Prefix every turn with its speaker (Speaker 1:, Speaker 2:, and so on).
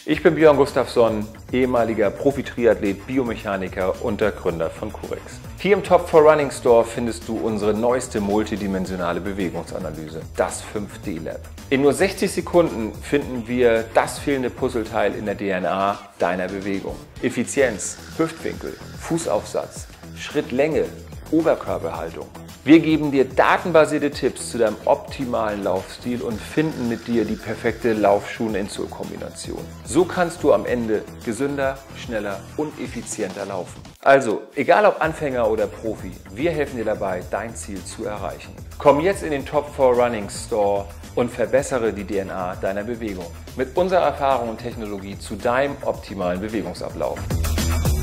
Speaker 1: Ich bin Björn Gustafsson, ehemaliger Profi-Triathlet, Biomechaniker und der Gründer von Curex. Hier im Top 4 Running Store findest du unsere neueste multidimensionale Bewegungsanalyse, das 5D Lab. In nur 60 Sekunden finden wir das fehlende Puzzleteil in der DNA deiner Bewegung. Effizienz, Hüftwinkel, Fußaufsatz, Schrittlänge, Oberkörperhaltung. Wir geben dir datenbasierte Tipps zu deinem optimalen Laufstil und finden mit dir die perfekte Laufschuh-Insol-Kombination. So kannst du am Ende gesünder, schneller und effizienter laufen. Also, egal ob Anfänger oder Profi, wir helfen dir dabei, dein Ziel zu erreichen. Komm jetzt in den Top 4 Running Store und verbessere die DNA deiner Bewegung. Mit unserer Erfahrung und Technologie zu deinem optimalen Bewegungsablauf.